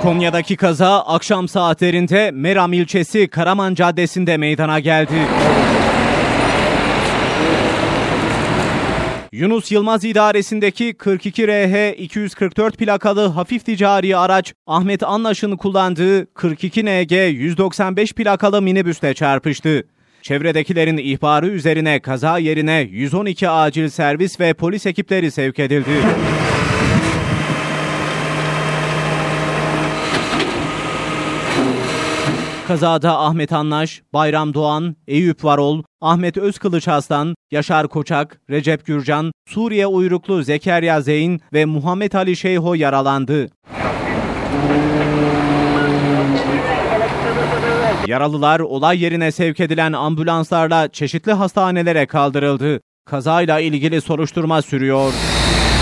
Konya'daki kaza akşam saatlerinde Meram ilçesi Karaman Caddesi'nde meydana geldi. Yunus Yılmaz idaresindeki 42 RH 244 plakalı hafif ticari araç Ahmet Anlaş'ın kullandığı 42 NG 195 plakalı minibüsle çarpıştı. Çevredekilerin ihbarı üzerine kaza yerine 112 acil servis ve polis ekipleri sevk edildi. Kazada Ahmet Anlaş, Bayram Doğan, Eyüp Varol, Ahmet Özkılıç Aslan, Yaşar Koçak, Recep Gürcan, Suriye uyruklu Zekeriya Zeyn ve Muhammed Ali Şeyho yaralandı. Yaralılar olay yerine sevk edilen ambulanslarla çeşitli hastanelere kaldırıldı. Kazayla ilgili soruşturma sürüyor.